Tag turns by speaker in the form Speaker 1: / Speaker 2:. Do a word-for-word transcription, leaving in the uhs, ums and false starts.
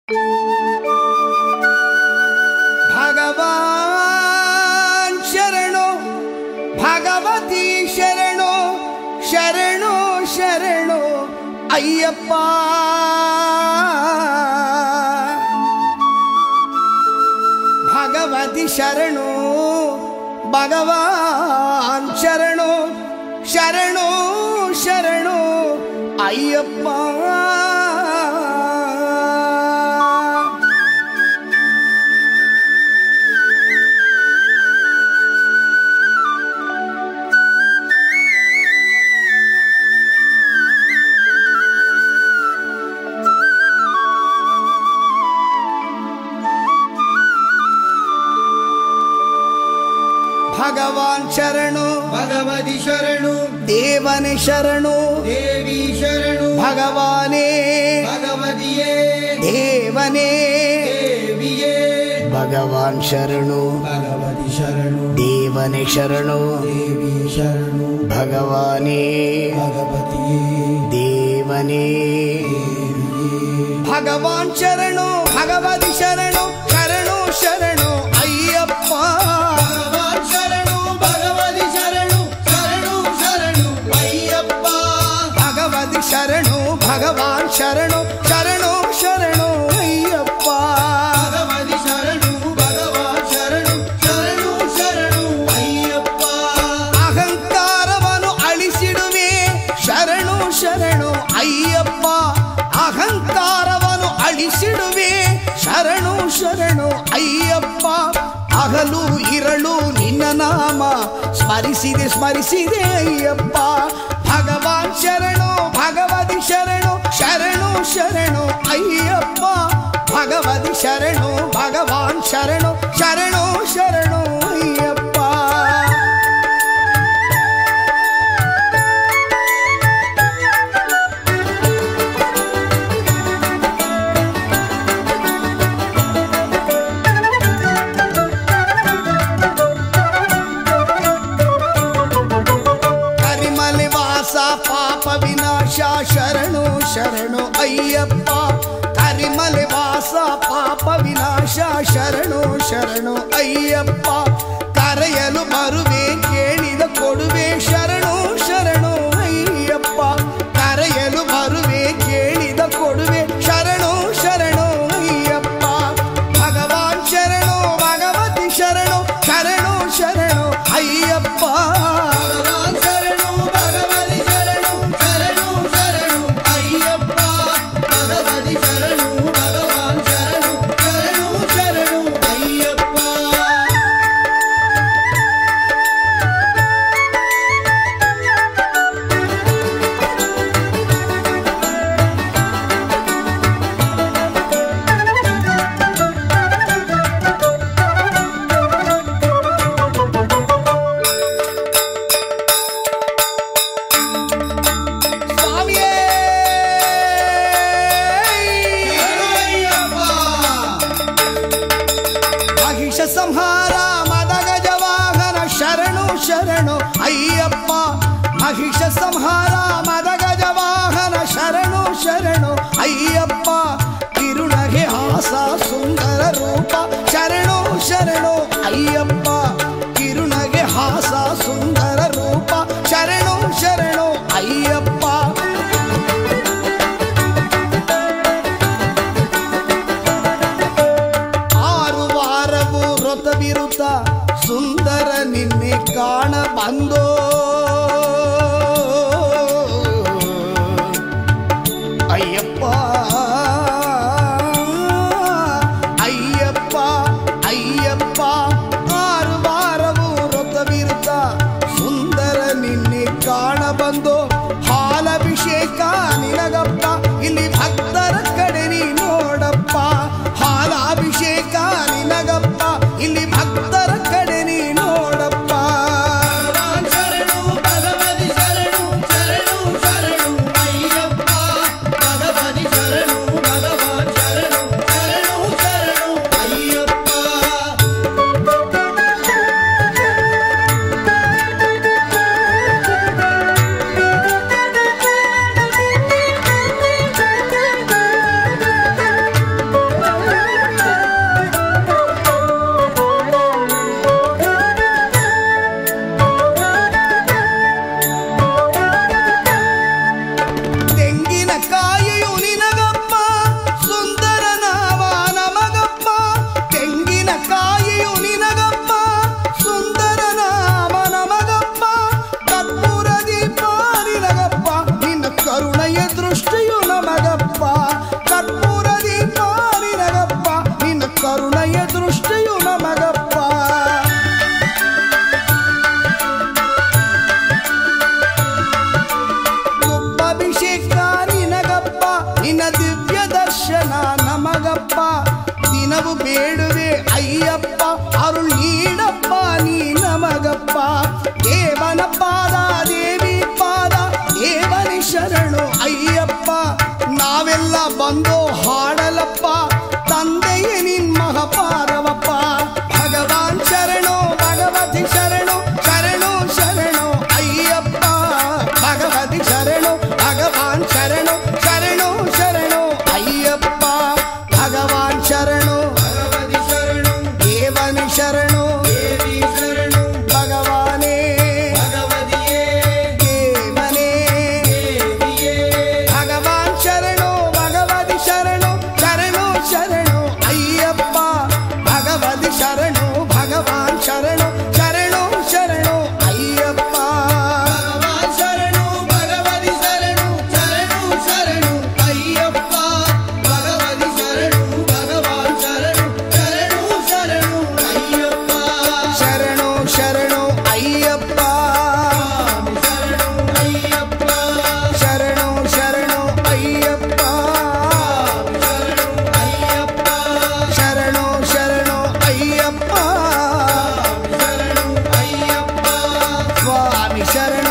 Speaker 1: भगवान शरणो भगवती शरणो शरणो शरणो अय्यप्पा भगवती शरणो भगवान शरणो शरणो शरणो अय्यप्पा भगवान शरणो
Speaker 2: भगवती शरणो
Speaker 1: देवने शरणो
Speaker 2: देवी शरणो
Speaker 1: भगवाने
Speaker 2: भगवतिये
Speaker 1: देवने
Speaker 2: देविये
Speaker 1: भगवान शरणो
Speaker 2: भगवती शरणो
Speaker 1: देवने शरणो
Speaker 2: देवी शरणो
Speaker 1: भगवाने
Speaker 2: भगवतिये
Speaker 1: देवने
Speaker 2: देविये
Speaker 1: भगवान शरणो भगवती शरणो शरणो शरणो अय्यप्पा
Speaker 2: भगवान शरणो भगवती शरणो शरणो शरणो अय्यप्पा
Speaker 1: भगवती शरणो भगवान शरणो शरणो शरणो अय्यप्पा
Speaker 2: भगवती शरणो भगवान शरणो शरणो शरणो अय्यप्पा
Speaker 1: ಅಹಂಕಾರವನ್ನು ಅಳಿಸಿಡುವೆ ಶರಣು ಶರಣು ಅಯ್ಯಪ್ಪ ಅಹಂಕಾರವನ್ನು ಅಳಿಸಿಡುವೆ ಶರಣು ಶರಣು ಅಯ್ಯಪ್ಪ ಹಗಲು ಇರಳು ನಿನ್ನ ನಾಮ ಸ್ಮರಿಸಿದೆ ಸ್ಮರಿಸಿದೆ ಅಯ್ಯಪ್ಪ ಭಗವಾನ್ ಶರಣು ಭಗವತಿ ಶರಣು ಶರಣು ಶರಣು ಅಯ್ಯಪ್ಪ ಭಗವತಿ ಶರಣು ಭಗವಾನ್ ಶರಣು ಶರಣು ಶರಣು ಅಯ್ಯಪ್ಪ ಪಾಪ ವಿನಾಶ ಶರಣು ಶರಣು ಅಯ್ಯಪ್ಪ ಕರಿಮಲೆ ವಾಸ ಪಾಪ ವಿನಾಶ ಶರಣು ಶರಣು ಅಯ್ಯಪ್ಪ ಕರೆಯಲು ಬರುವೆ ಕೇಳಿದ ಕೊಡುವೆ ಶರಣು ಶರಣು ಅಯ್ಯಪ್ಪ ಕರೆಯಲು ಬರುವೆ ಕೇಳಿದ ಕೊಡುವೆ ಶರಣು ಶರಣು ಅಯ್ಯಪ್ಪ ಭಗವಾನ್ ಶರಣು ಭಗವತಿ ಶರಣು ಶರಣು ಶರಣು ಅಯ್ಯಪ್ಪ ಸಂಹಾರ ಮದಗಜ ವಾಹನ ಶರಣು ಶರಣು ಅಯ್ಯಪ್ಪ ಮಹಿಷ ಸಂಹಾರ ಮದಗಜ ವಾಹನ ಶರಣು ಶರಣು ಅಯ್ಯಪ್ಪ ಕಿರುನಗೆ ಹಾಸ ಸುಂದರ ರೂಪ ಶರಣು ಶರಣು ಅಯ್ಯಪ್ಪ ಕಿರುನಗೆ ಹಾಸ ಸುಂದರ ರೂಪ ಶರಣು ಶರಣು ಅಯ್ಯಪ್ಪ ವಿರುತ ಸುಂದರ ನಿನ್ನೆ ಕಾಣ ಬಂದೋ ಅಯ್ಯಪ್ಪ ಅಯ್ಯಪ್ಪ ಅಯ್ಯಪ್ಪ ಆರು ವಾರವು ವ್ರತ ವಿರುತ ಸುಂದರ ನಿನ್ನೆ ಕಾಣ ಬಂದೋ ಹಾಲಭಿಷೇಕ ನಿನಗಪ್ಪ ಇಲ್ಲಿ ಭಕ್ತರ ಕಡೆ ನೀ ನೋಡಪ್ಪ ಹಾಲಾಭಿಷೇಕ ನಿನಗಪ್ಪ ಇಲ್ಲಿ ಭಕ್ತರ ಕಡೆ ನೀ ನೋಡಪ್ಪ
Speaker 2: ಶರಣು ಭಗವತಿ ಶರಣು ಶರಣು ಶರಣು ಅಯ್ಯಪ್ಪ ಭಗವತಿ ಶರಣು
Speaker 1: ದರ್ಶನ ನಮಗಪ್ಪ ದಿನವು ಬೇಡುವೆ ಅಯ್ಯಪ್ಪ ಅರುಳ್ ನೀಡಪ್ಪ ನೀ ನಮಗಪ್ಪ ದೇವನ ಪಾದ ದೇವಿ ಪಾದ ದೇವನಿ ಶರಣು ಅಯ್ಯಪ್ಪ ನಾವೆಲ್ಲ ಬಂದು ಹಾಡಲಪ್ಪ ತಂದೆಯೇ ನಿನ್ ಮಹಾಪಾರವಪ್ಪ ಭಗವಾನ್ ಶರಣು ಭಗವತಿ ಶರಣು ಶರಣು ಶರಣು ಅಯ್ಯಪ್ಪ ಭಗವತಿ ಶರಣು ಭಗವಾನ್ ಶರಣು ಶರಣು ಶರಣು ಅಯ್ಯಪ್ಪ ಭಗವಾನ್ ಶರಣು
Speaker 2: ಭಗವತಿ ಶರಣು
Speaker 1: ದೇವನಿ ಶರಣು
Speaker 2: ದೇವಿ ಶರಣು
Speaker 1: ಭಗವಾನೇ
Speaker 2: ಭಗವತಿಯೇ
Speaker 1: ದೇವನೇ
Speaker 2: ದೇವಿಯೇ
Speaker 1: ಭಗವಾನ್ ಶರಣು ಭಗವತಿ ಶರಣು ಶರಣು ಶರಣು ಅಯ್ಯಪ್ಪ ಭಗವತಿ ಶರಣು ಭಗವಾನ್ ಶರಣು ಶರಣು ಶರಣು ಅಯ್ಯಪ್ಪ
Speaker 2: ಭಗವಾನ್ ಶರಣು ಭಗವತಿ ಶರಣು ಶರಣು ಶರಣು ಅಯ್ಯಪ್ಪ ಭಗವತಿ ಶರಣು ಭಗವಾನ್ ಶರಣು ಶರಣು ಶರಣು ಅಯ್ಯಪ್ಪ
Speaker 1: ಶರಣು ಶರಣು ಅಯ್ಯಪ್ಪ
Speaker 2: ಶರಣು
Speaker 1: ಶರಣು ಶರಣು
Speaker 2: ಶರಣು ಅಯ್ಯಪ್ಪ
Speaker 1: ಅಯ್ಯಪ್ಪ
Speaker 2: ಶರಣು
Speaker 1: ಶರಣು
Speaker 2: ಅಯ್ಯಪ್ಪ
Speaker 1: ಶರಣು ಅಯ್ಯಪ್ಪ
Speaker 2: ಶರಣು ಅಯ್ಯಪ್ಪ
Speaker 1: ಸ್ವಾಮಿ ಶರಣು